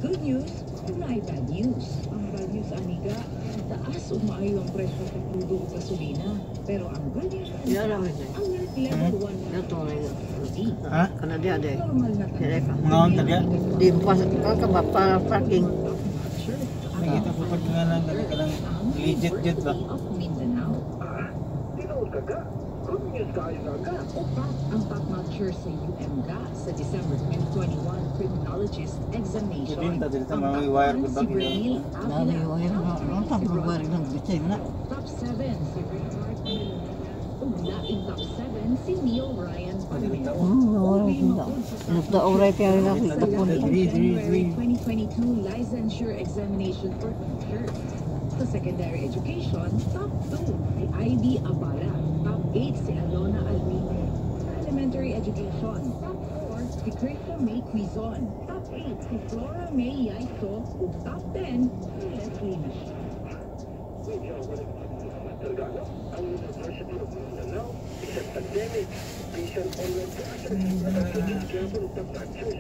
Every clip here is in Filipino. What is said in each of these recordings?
good news, may bad news. Ang bad news, aniga, taas umayo ang presyo sa crudo o gasolina. Pero ang good news, alert level 1 na. Ha? Kana dia ada. Normal na Ngaon tagya? Di pas ka para parking. Nakita ko pag nga lang legit jet ba? Ang top notcher sa UMGA sa December 2021 criminologist examination. Sabihin ta dito mga wire ko bag yun. Dami wire na wire ng bitay na. Top 7 si Richard Laing top 7 si Neil Ryan Pamela. Wala sila. Nagda-oray kaya na kita po. January 2022 licensure examination for teachers. Sa secondary education, top 2 si Ivy Abala. Top 8 si Alona Alvine. Sa elementary education, top 4 si Krista May Quizon. Top 8 si Flora May Yaito. Ug top 10 si Leslie Michelle. Ang University of Mindanao is a pandemic. Patient online classes. Careful of the factors.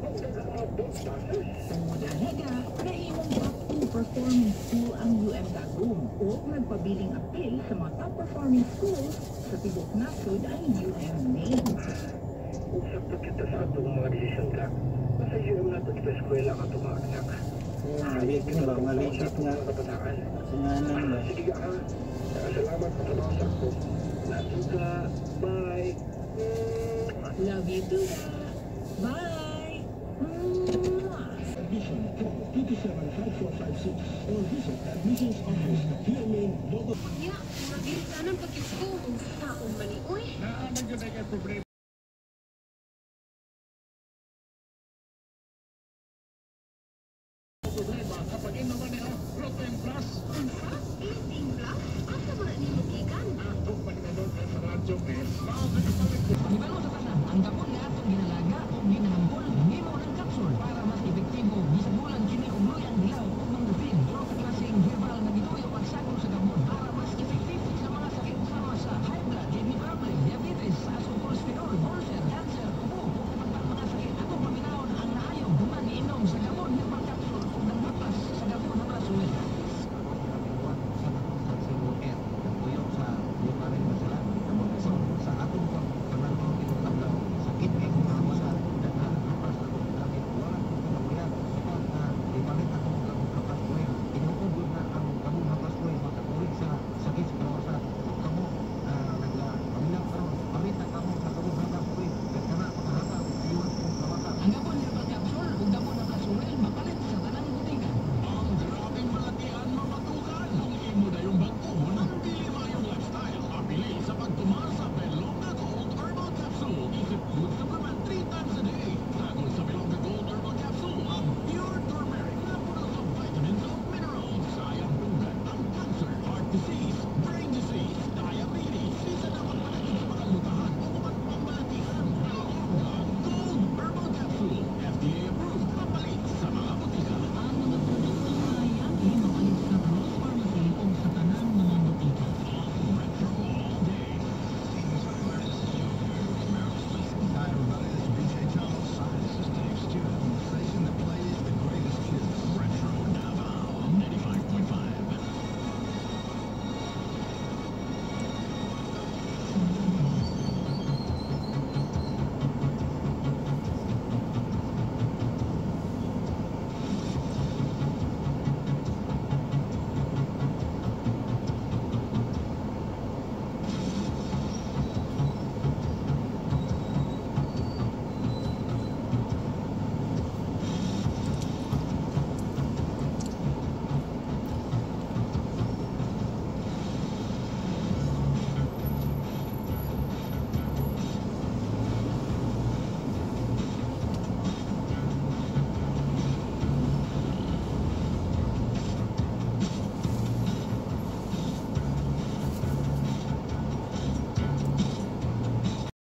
Mudahega, nahimong top 2 performing school ang Tagum o nagpabiling appeal sa mga top performing schools sa tibok nasod ang main. Usap na kita sa atong mga desisyon ka. Nasa natin sa eskwela ka itong mga anak. Maliit na ba? Maliit nga. Singanan ba? Sige ka ha. Salamat sa mga sakto. Nasuka. Bye. Love you too. Bye! Admission 2275456 or visit admissions office here main logo. Ya, maging sana pag-school kung taong manioy. Naaman ka problema. Kapag inaman niya, Protein Plus. Unsa? 18 plus? Asa ba ni mugikan? Kung panimalog sa radyo, Maos na kapalit.